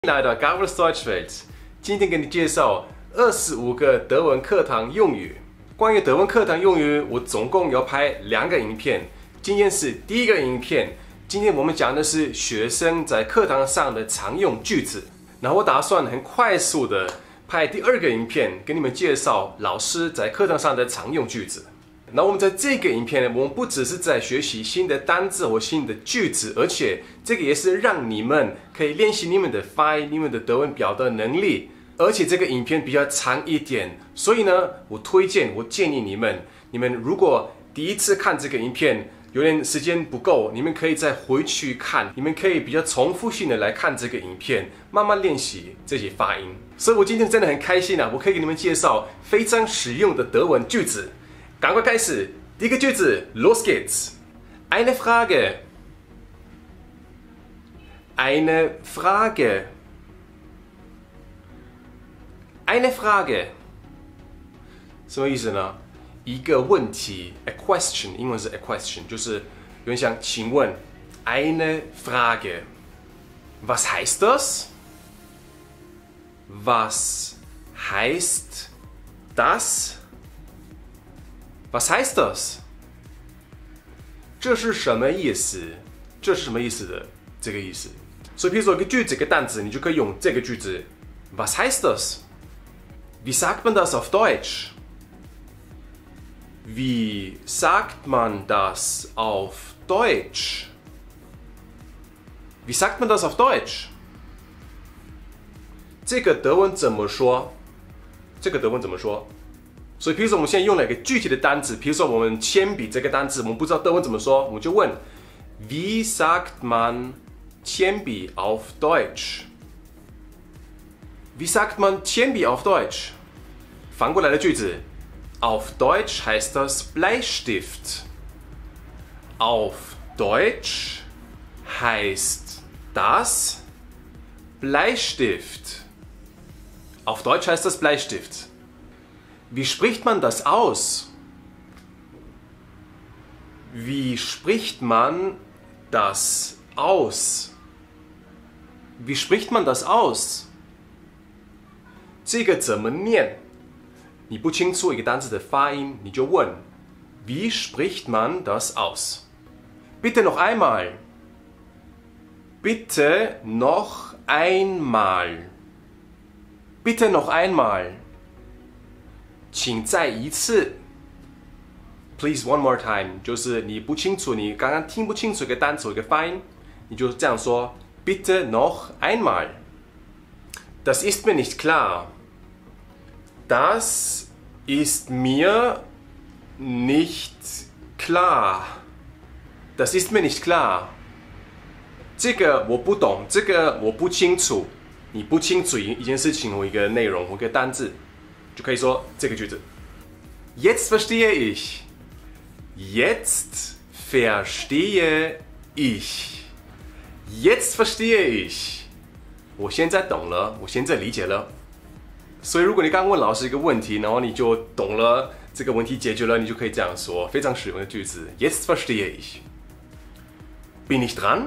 来到 Gabel's Deutschwelt， 今天给你介绍25个德文课堂用语。关于德文课堂用语，我总共要拍2个影片。今天是第一个影片，今天我们讲的是学生在课堂上的常用句子。然后我打算很快速的拍第2个影片，给你们介绍老师在课堂上的常用句子。那我们在这个影片呢，我们不只是在学习新的单字或新的句子，而且这个也是让你们可以练习你们的发音、你们的德文表达能力。而且这个影片比较长一点，所以呢，我建议你们如果第一次看这个影片有点时间不够，你们可以再回去看，你们可以比较重复性的来看这个影片，慢慢练习这些发音。所以我今天真的很开心啊，我可以给你们介绍非常实用的德文句子。赶快开始，第一个句子 ，Los geht's. Eine Frage. Eine Frage. Eine Frage. 什么意思呢？一个问题 ，a question， 英文是 a question， 就是有点像请问 ，eine Frage. Was heißt das? Was heißt das?Was heißt das? 这是什么意思？这是什么意思的？这个意思。所以，比如说一个句子、一个单词，你就可以用这个句子。Was heißt das? Wie sagt man das auf Deutsch? Wie sagt man das auf Deutsch? Wie sagt man das auf Deutsch? 这个德文怎么说？这个德文怎么说？所以，比如说我们现在用了一个具体的单词，比如说我们铅笔这个单词，我们不知道德文怎么说，我们就问 Wie sagt man 铅笔 auf Deutsch? Wie sagt man 铅笔 auf Deutsch? 反过来的句子 Auf Deutsch heißt das Bleistift. Auf Deutsch heißt das Bleistift. Auf Deutsch heißt das Bleistift.Wie spricht man das aus? Wie spricht man das aus? Wie spricht man das aus? 这个怎么念？你不清楚一个单词的发音，你就问 Wie spricht man das aus? Bitte noch einmal. Bitte noch einmal. Bitte noch einmal.请再一次 ，Please one more time， 就是你不清楚，你刚刚听不清楚一个单词一个发音，你就这样说 ，Bitte noch einmal. Das ist mir nicht klar. Das ist mir nicht klar. Das ist mir nicht klar. 这个我不懂，这个我不清楚。你不清楚一件事情或一个内容或一个单字。就可以说这个句子 Jetzt verstehe ich. Jetzt verstehe ich. Jetzt verstehe ich. 我现在懂了，我现在理解了。所以如果你刚问老师一个问题，然后你就懂了这个问题解决了，你就可以这样说，非常实用的句子 Jetzt verstehe ich. Bin ich dran?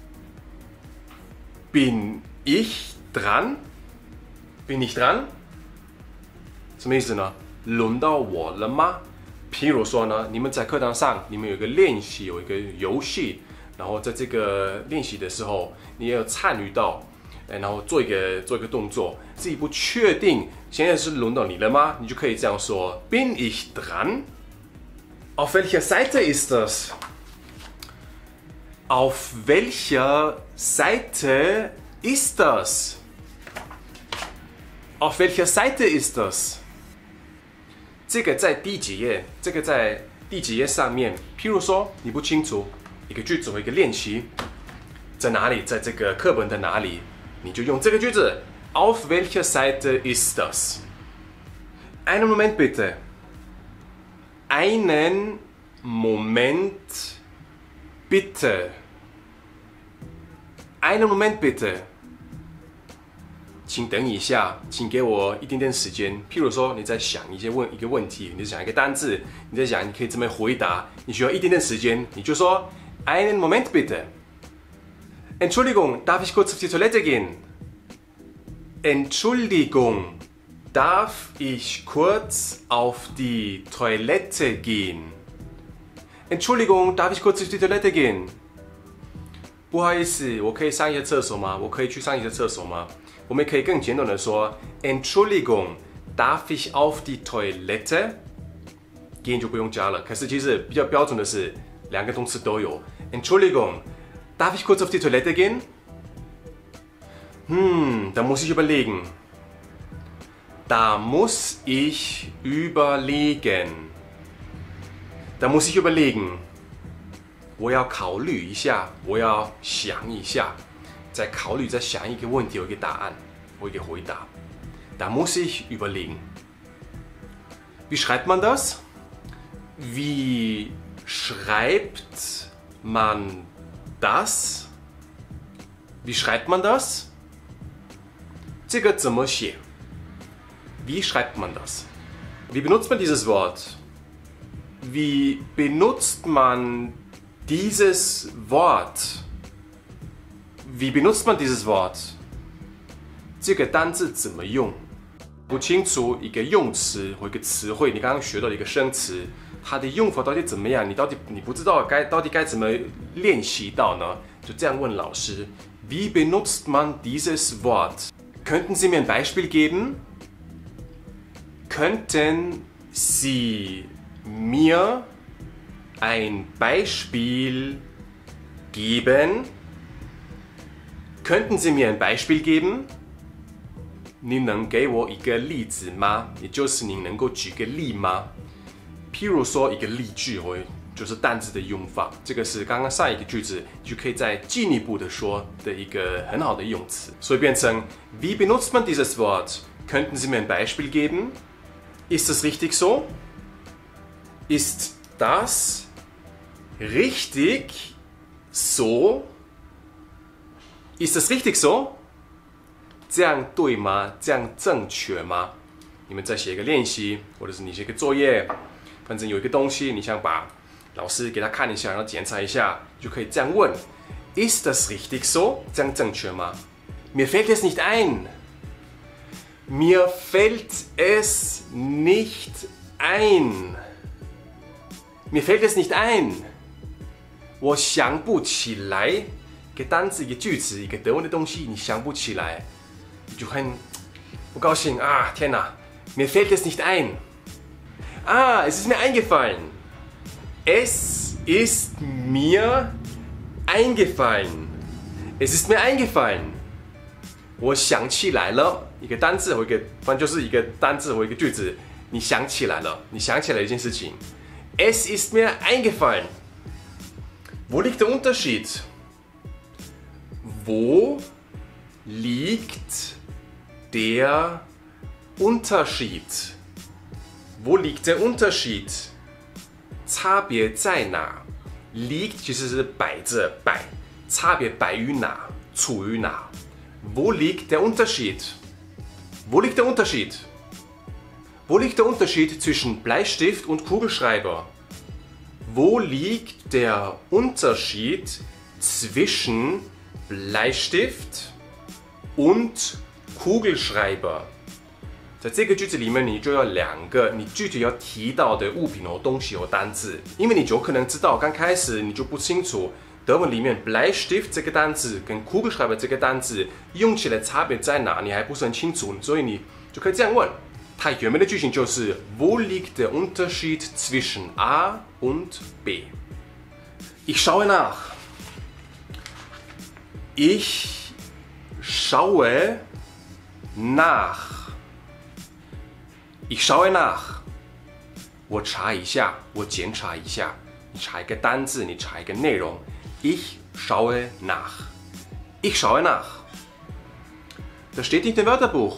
Bin ich dran? Bin ich dran?什么意思呢？轮到我了吗？譬如说呢，你们在课堂上，你们有一个练习，有一个游戏，然后在这个练习的时候，你也有参与到，然后做一个动作，自己不确定现在是轮到你了吗？你就可以这样说 ：Bin ich dran? Auf welcher Seite ist das? Auf welcher Seite ist das? Auf welcher Seite ist das?这个在第几页？这个在第几页上面？譬如说，你不清楚一个句子或一个练习在哪里，在这个课本的哪里，你就用这个句子 Auf welcher Seite ist das? Einen Moment bitte. Einen Moment bitte. Einen Moment bitte.请等一下，请给我一点点时间。譬如说，你在想一个问题，你在想一个单字，你在想你可以怎么回答，你需要一点点时间，你就说 Einen Moment bitte. Entschuldigung, darf ich kurz auf die Toilette gehen? Entschuldigung, darf ich kurz auf die Toilette gehen? Entschuldigung, darf ich kurz auf die Toilette gehen? 不好意思，我可以上一下厕所吗？我可以去上一下厕所吗？我们可以更简短的说 Entschuldigung, darf ich auf die Toilette gehen 就不用加了。可是其实比较标准的是两个动词都有。Entschuldigung, darf ich kurz auf die Toilette gehen? Da muss ich überlegen. Da muss ich überlegen. Da muss ich überlegen. 我要考虑一下，我要想一下，再考虑，再想一个问题，有一个答案，我一个回答。Da muss ich überlegen. Wie schreibt man das? Wie schreibt man das? Wie schreibt man das? 这个怎么写 Wie schreibt man das? Wie benutzt man dieses Wort? Wie benutzt man dieses Wort? Wie benutzt man dieses Wort? 这个单字怎么用？不清楚一个用词或一个词汇，你刚刚学到的一个生词，它的用法到底怎么样？你不知道到底该怎么练习到呢？就这样问老师 Wie benutzt man dieses Wort? Könnten Sie mir ein Beispiel geben? Könnten Sie mir ein Beispiel geben? Könnten Sie mir ein Beispiel geben? 你能给我一个例子吗？也就是你能够举个例吗？譬如说一个例句，就是单字的用法，这个是刚刚上一个句子就可以再进一步的说的一个很好的用词，所以变成 Wie benutzt man dieses Wort? Könnten Sie mir ein Beispiel geben? Ist das richtig so? Ist das richtig so? Ist das richtig so? 这样对吗？这样正确吗？你们再写一个练习，或者是你写一个作业，反正有一个东西你想把老师给他看一下，然后检查一下，就可以这样问 Ist das richtig so? 这样正确吗？ Mir fällt es nicht ein. Mir fällt es nicht ein. Mir fällt es nicht ein. 我想不起来。一个单词，一个句子，一个德文的东西，你想不起来，你就很不高兴啊！天哪 ，Mir fällt es nicht ein. Ah, es ist mir eingefallen. Es ist mir eingefallen. Es ist mir eingefallen. 我想起来了，一个单字或一个，反正就是一个单字或一个句子，你想起来了，你想起来一件事情。Es ist mir eingefallen. Wo liegt der Unterschied? Wo liegt der Unterschied? Wo liegt der Unterschied? 差别在哪 ？Liegt 其实是摆着摆，差别摆于哪，处于哪 ？Wo liegt der Unterschied? Wo liegt der Unterschied? Wo liegt der Unterschied zwischen Bleistift und Kugelschreiber? Wo liegt der Unterschied zwischen Bleistift und Kugelschreiber? 在这个句子里面，你就要两个你具体要提到的物品或东西或单字，因为你就可能知道刚开始你就不清楚德文里面 Bleistift 这个单字跟 Kugelschreiber 这个单字用起来差别在哪，你还不是很清楚，所以你就可以这样问。它原本的句型就是 Wo liegt der Unterschied zwischen A und B? Ich schaue nach. Ich schaue nach. Ich schaue nach. 我查一下，我检查一下。你查一个单字，你查一个内容。Ich schaue nach. Ich schaue nach. Das steht nicht im Wörterbuch.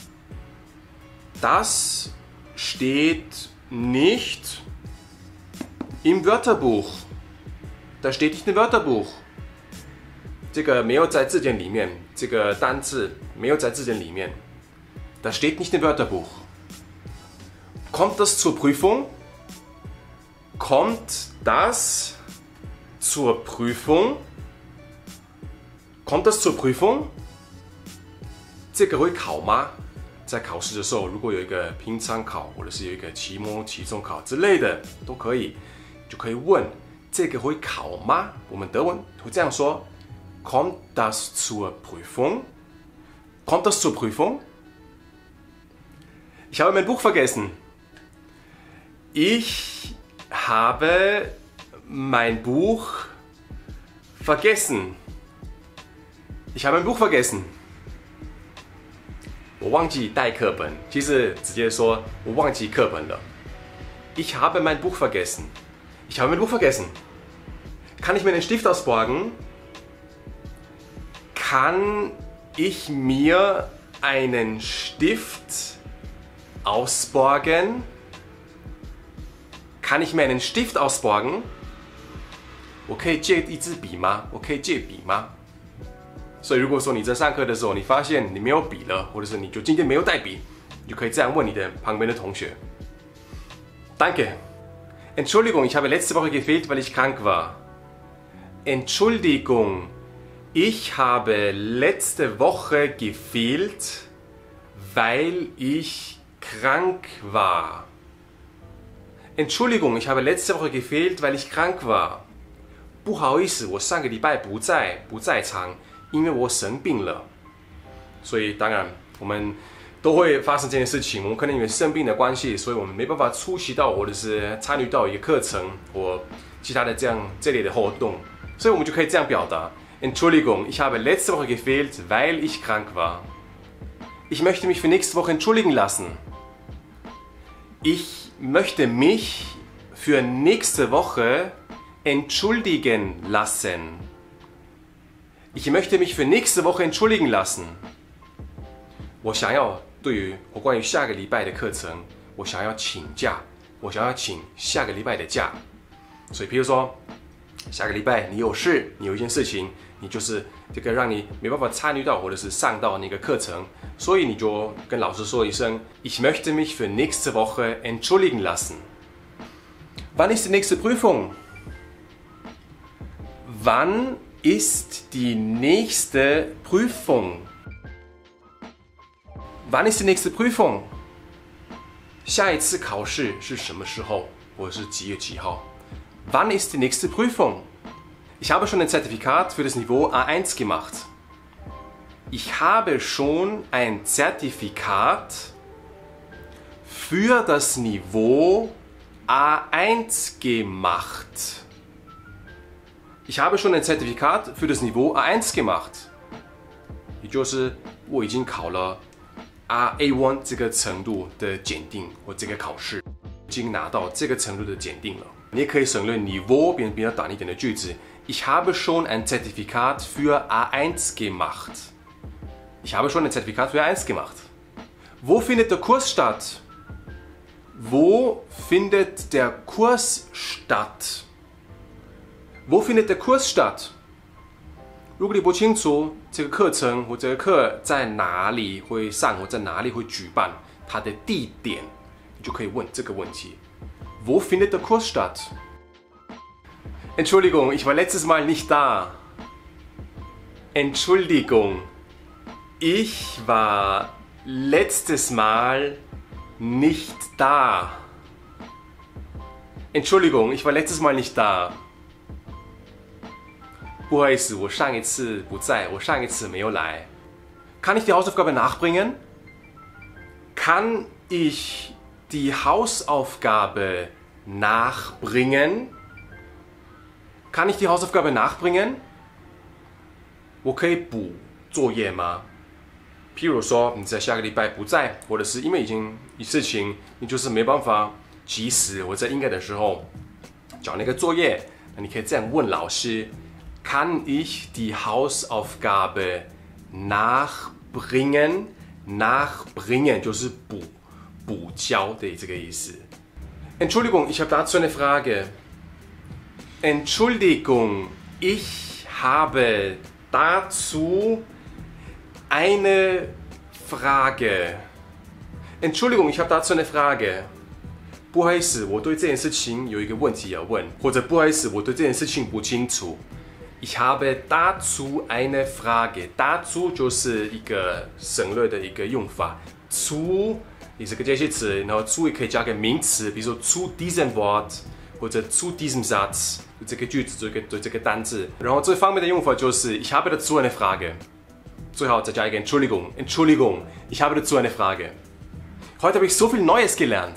Das steht nicht im Wörterbuch. Das steht nicht im Wörterbuch. 这个没有在字典里面，这个单字没有在字典里面。Das steht nicht im Wörterbuch. Kommt das zur Prüfung? Kommt das zur Prüfung? Kommt das zur Prüfung? 这个会考吗？在考试的时候，如果有一个平常考，或者是有一个期末、期中考之类的，都可以，就可以问这个会考吗？我们德文会这样说 ：Kommt das zur Prüfung? Kommt das zur Prüfung? Ich habe mein Buch vergessen. Ich habe mein Buch vergessen. Ich habe mein Buch vergessen. 我忘记带课本，其实直接说我忘记课本了。Ich habe mein Buch vergessen. Ich habe mein Buch vergessen. Kann ich mir den Stift ausborgen? Kann ich mir einen Stift ausborgen? Kann ich mir einen Stift ausborgen? 我可以借一支笔吗？我可以借笔吗？所以如果说你在上课的时候，你发现你没有笔了，或者是你就今天没有带笔，你就可以这样问你的旁边的同学。Danke. Entschuldigung, ich habe letzte Woche gefehlt, weil ich krank war. Entschuldigung, ich habe letzte Woche gefehlt, weil ich krank war. Entschuldigung, ich habe letzte Woche gefehlt, weil ich krank war. 不好意思，我上个礼拜不在场，因为我生病了。所以当然我们都会发生这件事情，我们可能因为生病的关系，所以我们没办法出席到或者是参与到一个课程或其他的这类的活动，所以我们就可以这样表达 Entschuldigung, ich habe letzte Woche gefehlt, weil ich krank war. Ich möchte mich für nächste Woche entschuldigen lassen. Ich möchte mich für nächste Woche entschuldigen lassen. Ich möchte mich für nächste Woche entschuldigen lassen. 我想要对于我关于下个礼拜的课程，我想要请假，我想要请下个礼拜的假。所以，比如说下个礼拜你有事，你有一件事情，你就是这个让你没办法参与到或者是上到那个课程，所以你就跟老师说一声 Ich möchte mich für nächste Woche entschuldigen lassen. Wann ist die nächste Prüfung? Wann ist die nächste Prüfung? Wann ist die nächste Prüfung? 下一次考试是什么时候，或者是几月几号？ Wann ist die nächste Prüfung? Ich habe schon ein Zertifikat für das Niveau A1 gemacht. Ich habe schon ein Zertifikat für das Niveau A1 gemacht. Ich habe schon ein Zertifikat für das Niveau A1 gemacht. 也就是我已经考了 A1 这个程度的检定或这个考试，已经拿到这个程度的检定了。你也可以省略 Niveau 变比较短一点的句子。Ich habe schon ein Zertifikat für A1 gemacht. Ich habe schon ein Zertifikat für A1 gemacht. Wo findet der Kurs statt? Wo findet der Kurs statt? Wo findet der Kurs statt? 如果你不清楚这个课程或这个课在哪里会上或在哪里会举办，它的地点，你就可以问这个问题。Wo findet der Kurs statt? Entschuldigung, ich war letztes Mal nicht da. Entschuldigung, ich war letztes Mal nicht da. Entschuldigung, ich war letztes Mal nicht da. 不好意思，我上一次不在，我上一次没有来。Kann ich die Hausaufgabe nachbringen? Kann ich die Hausaufgabe nachbringen? Kann ich die Hausaufgabe nachbringen? 我可以补作业吗？譬如说你在下个礼拜不在，或者是因为已经有事情，你就是没办法及时或在应该的时候交那个作业，那你可以这样问老师 ：Kann ich die Hausaufgabe nachbringen? Nachbringen 就是补交的这个意思。Entschuldigung, ich habe dazu eine Frage. Entschuldigung, ich habe dazu eine Frage. Entschuldigung, ich habe dazu eine Frage. 不好意思，我对这件事情有一个问题要问，或者不好意思，我对这件事情不清楚。 Ich habe dazu eine Frage. Dazu 就是一个省略的一个用法。zu 也是个介系词，然后 zu 也可以加个名词，比如说 zu diesem Wort 或者 zu diesem Satz， 这个句子这个单字。然后这方面的用法就是 Ich habe dazu eine Frage。最后再加一个 Entschuldigung。Entschuldigung, ich habe dazu eine Frage. Heute habe ich so viel Neues gelernt.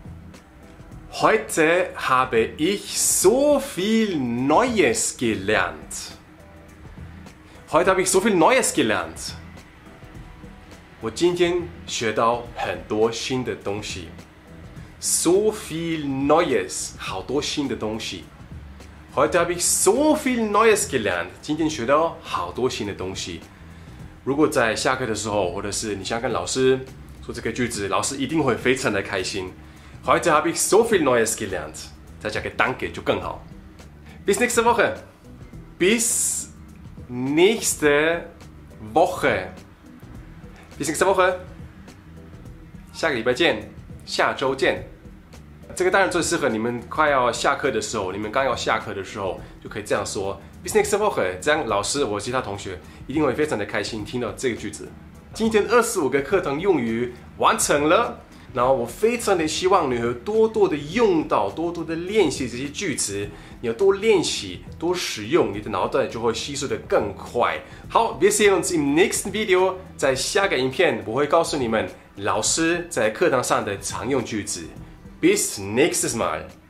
Heute habe ich so viel Neues gelernt. Heute habe ich so viel Neues gelernt. 我今天学到很多新的东西。So viel Neues， 好多新的东西。Heute habe ich so viel Neues gelernt. 今天学到好多新的东西。如果在下课的时候，或者是你想跟老师说这个句子，老师一定会非常的开心。Heute habe ich so viel Neues gelernt. 再加个 Danke 就更好。Bis nächste Woche. Bis nächste Woche. Bis nächste Woche. 下个礼拜见，下周见。这个当然最适合你们快要下课的时候，你们刚要下课的时候就可以这样说。Bis nächste Woche. 这样老师或其他同学一定会非常的开心听到这个句子。今天25个课堂用语完成了。然后我非常的希望你会多多的用到，多多的练习这些句子。你要多练习，多使用，你的脑袋就会吸收的更快。好 wir sehen uns im nächsten Video。在下个影片，我会告诉你们老师在课堂上的常用句子。Bis nächstes Mal。